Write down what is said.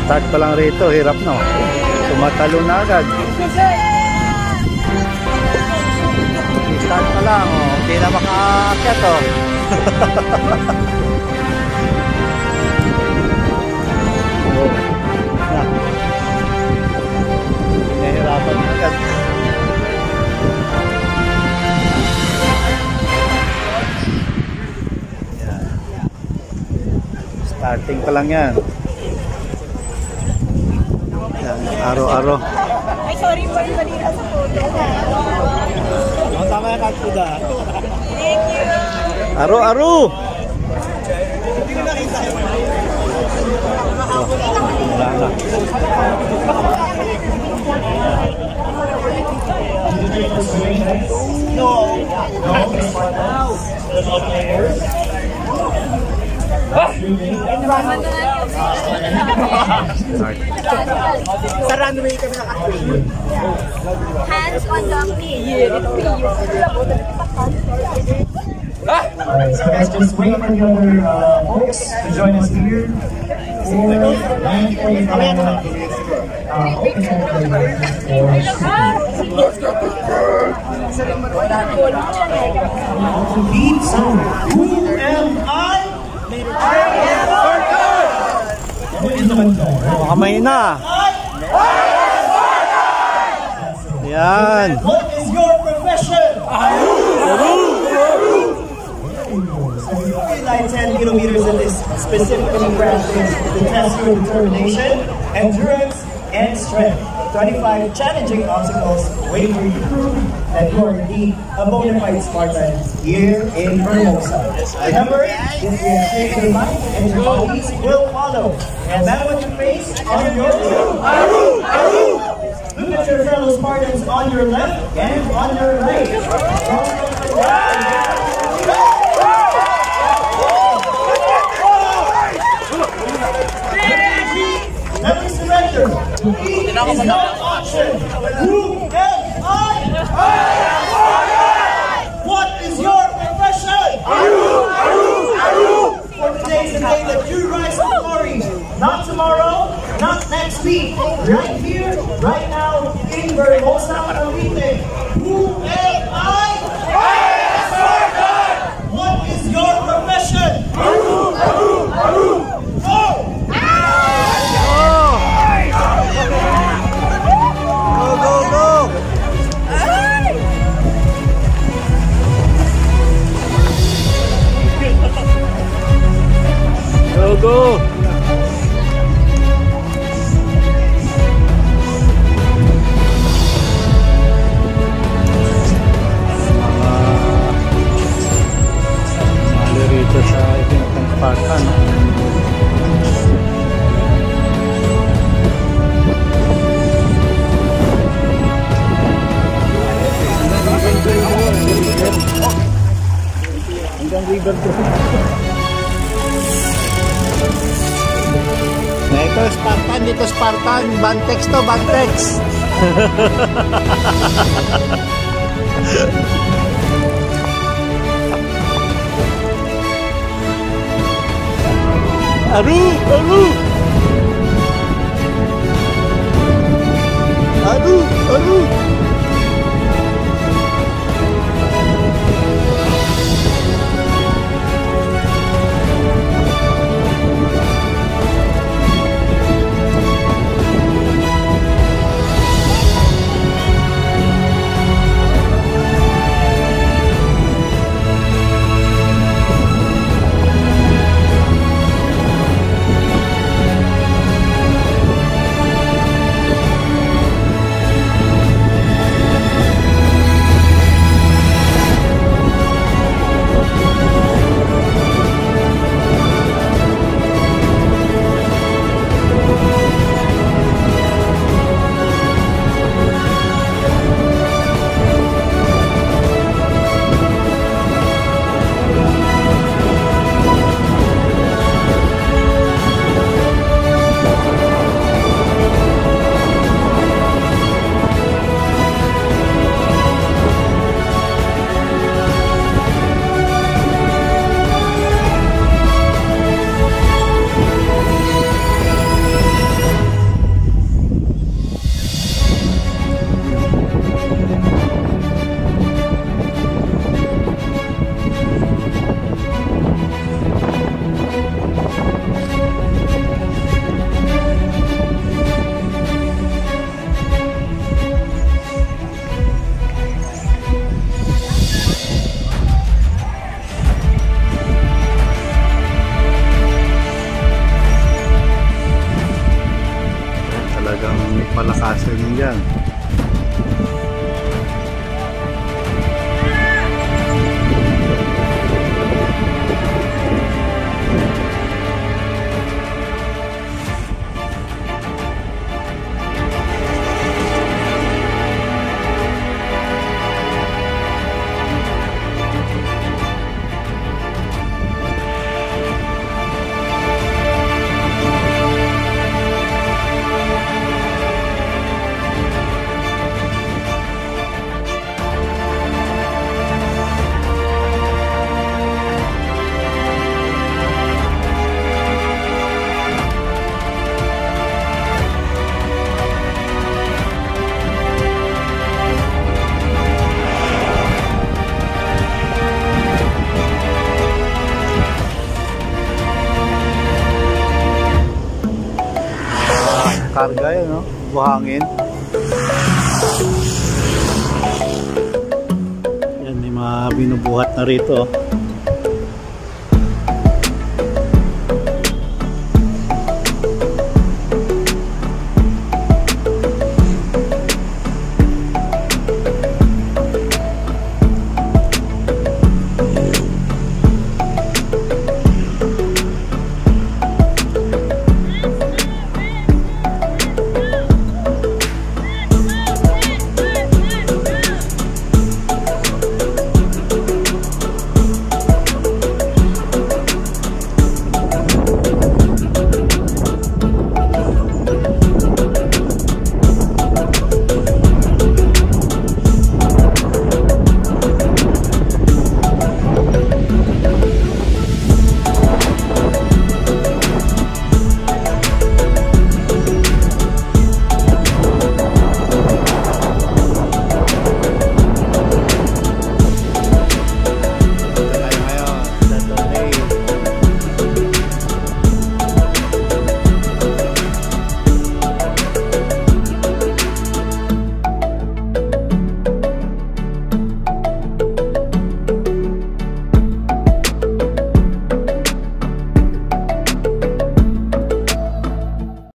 Start pa lang rito, hirap no. Tumatalo na agad. Start pa lang, oh. Hindi na makaakyat, oh. Oh. Na. Nahihirapan na agad. Yan. Starting pa lang yan. Aro-aro. Ay, sorry po yung kanina sa photo. Tama yung kalpuda. Thank you. Aro-aro! Hindi ko nakita. Wala na. Sa runway kami naka-train. Hands on donkey. Alright, so guys, just wait for the other folks to join us here. For 9:45, open so who am I? I am Spartan! Kamay na. Yan. What is your profession? So we ride 10 kilometers in this specifically practice to test your determination, endurance, and strength. 25 challenging obstacles wait for you to prove that you are indeed a bona fide Spartan here in Vermosa. Remember, if you have shaped your mind and your bodies will follow. And that's what you face on your Look at your fellow Spartans on your left and on your right. Never surrender. Defeat is not an option. Who am I? What is your profession? For today's the day that you rise to glory. Not tomorrow, not next week. Right here, right now, in Vermosa, Cavite. Who am I? What is your profession? Go! Mali rito sa event ng Spartan. Hanggang river to. Na ito Spartan, dito Spartan, Bantex to, Bantex. Aru! Aru! Aru! Aru! karga yan, no? Buhangin. Yan, may mga binubuhat na rito.